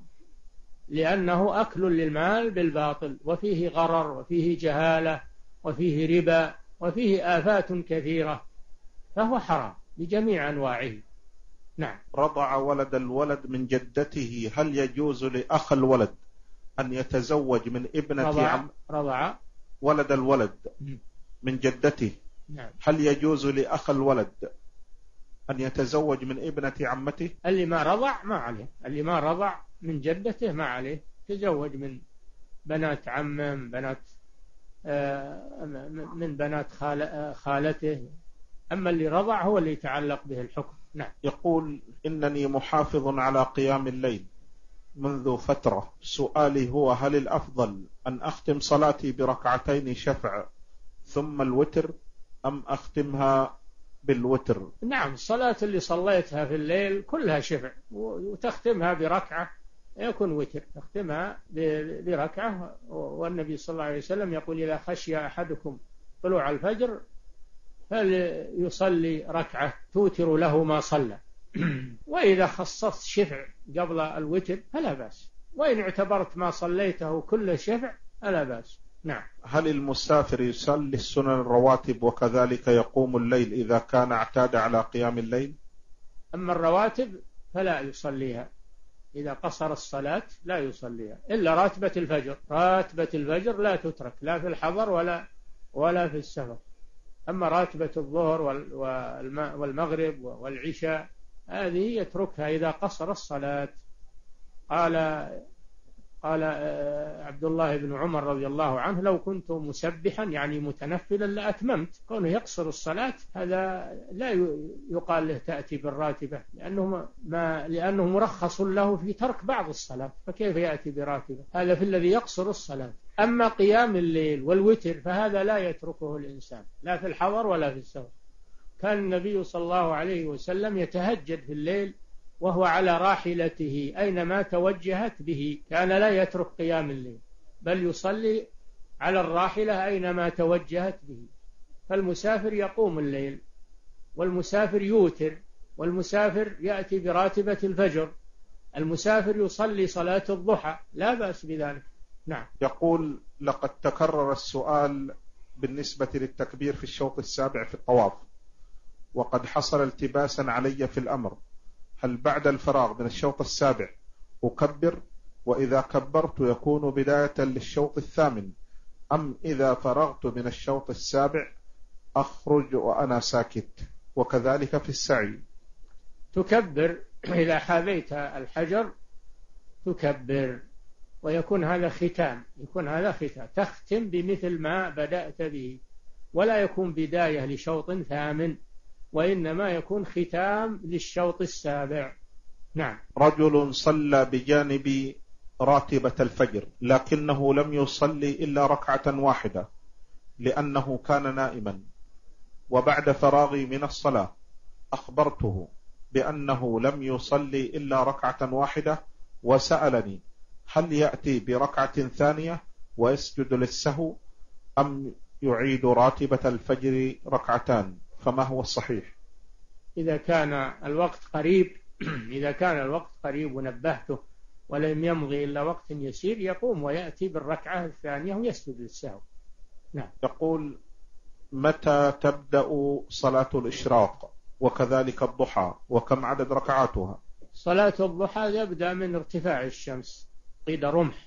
لأنه أكل للمال بالباطل، وفيه غرر وفيه جهالة وفيه ربا وفيه آفات كثيرة، فهو حرام بجميع أنواعه. نعم. رضع ولد الولد من جدته، هل يجوز لأخ الولد أن يتزوج من ابنة رضع ولد الولد من جدته؟ نعم. هل يجوز لأخ الولد أن يتزوج من ابنة عمته؟ اللي ما رضع ما عليه، اللي ما رضع من جدته ما عليه، تزوج من بنات عمه، من بنات خالته، أما اللي رضع هو اللي يتعلق به الحكم. نعم. يقول: إنني محافظ على قيام الليل منذ فترة، سؤالي هو: هل الأفضل أن أختم صلاتي بركعتين شفع ثم الوتر أم أختمها بالوتر؟ نعم، الصلاة اللي صليتها في الليل كلها شفع، وتختمها بركعة يكون وتر، تختمها بركعة. والنبي صلى الله عليه وسلم يقول: إذا خشي أحدكم طلوع الفجر فليصلي ركعة توتر له ما صلى. وإذا خصصت شفع قبل الوتر فلا بأس، وإن اعتبرت ما صليته كل شفع فلا بأس. نعم. هل المسافر يصلي السنن الرواتب وكذلك يقوم الليل إذا كان اعتاد على قيام الليل؟ أما الرواتب فلا يصليها، إذا قصر الصلاة لا يصليها إلا راتبة الفجر. راتبة الفجر لا تترك لا في الحضر ولا في السفر. أما راتبة الظهر والمغرب والعشاء هذه يتركها إذا قصر الصلاة. قال عبد الله بن عمر رضي الله عنه: لو كنت مسبحا يعني متنفلا لأتممت. كونه يقصر الصلاة هذا لا يقال له تأتي بالراتبة، لأنه مرخص له في ترك بعض الصلاة، فكيف يأتي براتبة؟ هذا في الذي يقصر الصلاة. أما قيام الليل والوتر فهذا لا يتركه الإنسان لا في الحضر ولا في السفر. كان النبي صلى الله عليه وسلم يتهجد في الليل وهو على راحلته أينما توجهت به، كان لا يترك قيام الليل بل يصلي على الراحلة أينما توجهت به. فالمسافر يقوم الليل، والمسافر يوتر، والمسافر يأتي براتبة الفجر، المسافر يصلي صلاة الضحى، لا بأس بذلك. نعم. يقول: لقد تكرر السؤال بالنسبة للتكبير في الشوط السابع في الطواف، وقد حصل التباسا علي في الأمر، هل بعد الفراغ من الشوط السابع أكبر؟ وإذا كبرت يكون بداية للشوط الثامن، أم إذا فرغت من الشوط السابع أخرج وأنا ساكت؟ وكذلك في السعي. تكبر إذا حاذيت الحجر تكبر، ويكون هذا ختام، تختم بمثل ما بدأت به، ولا يكون بداية لشوط ثامن، وإنما يكون ختام للشوط السابع. نعم. رجل صلى بجانب راتبة الفجر لكنه لم يصلي إلا ركعة واحدة لأنه كان نائما، وبعد فراغي من الصلاة أخبرته بأنه لم يصلي إلا ركعة واحدة، وسألني هل يأتي بركعة ثانية ويسجد للسهو أم يعيد راتبة الفجر ركعتان، فما هو الصحيح؟ إذا كان الوقت قريب ونبهته ولم يمضي إلا وقت يسير يقوم ويأتي بالركعة الثانية ويسجد للسهو. نعم. يقول: متى تبدأ صلاة الإشراق وكذلك الضحى وكم عدد ركعاتها؟ صلاة الضحى يبدأ من ارتفاع الشمس قيد رمح،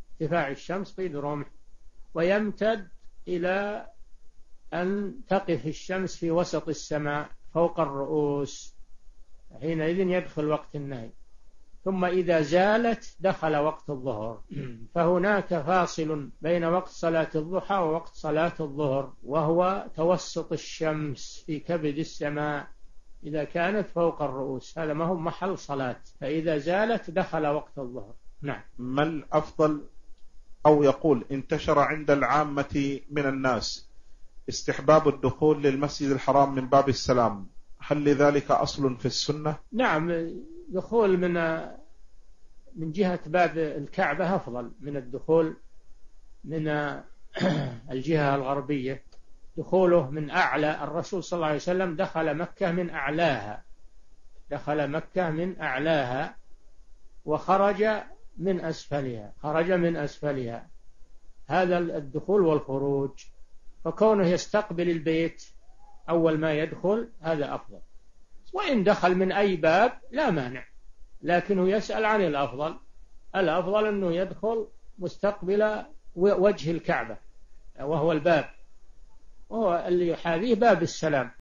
ويمتد إلى أن تقف الشمس في وسط السماء فوق الرؤوس، حينئذ يدخل وقت النهي. ثم إذا زالت دخل وقت الظهر. فهناك فاصل بين وقت صلاة الضحى ووقت صلاة الظهر، وهو توسط الشمس في كبد السماء إذا كانت فوق الرؤوس، هذا ما هو محل صلاة، فإذا زالت دخل وقت الظهر. نعم. ما الأفضل؟ أو يقول: انتشر عند العامة من الناس استحباب الدخول للمسجد الحرام من باب السلام، هل لذلك أصل في السنة؟ نعم، دخول من جهة باب الكعبة أفضل من الدخول من الجهة الغربية. دخوله من أعلى، الرسول صلى الله عليه وسلم دخل مكة من أعلاها وخرج من أسفلها. هذا الدخول والخروج، فكونه يستقبل البيت أول ما يدخل هذا أفضل، وإن دخل من أي باب لا مانع، لكنه يسأل عن الأفضل أنه يدخل مستقبل وجه الكعبة، وهو الباب، وهو اللي يحاذيه باب السلام.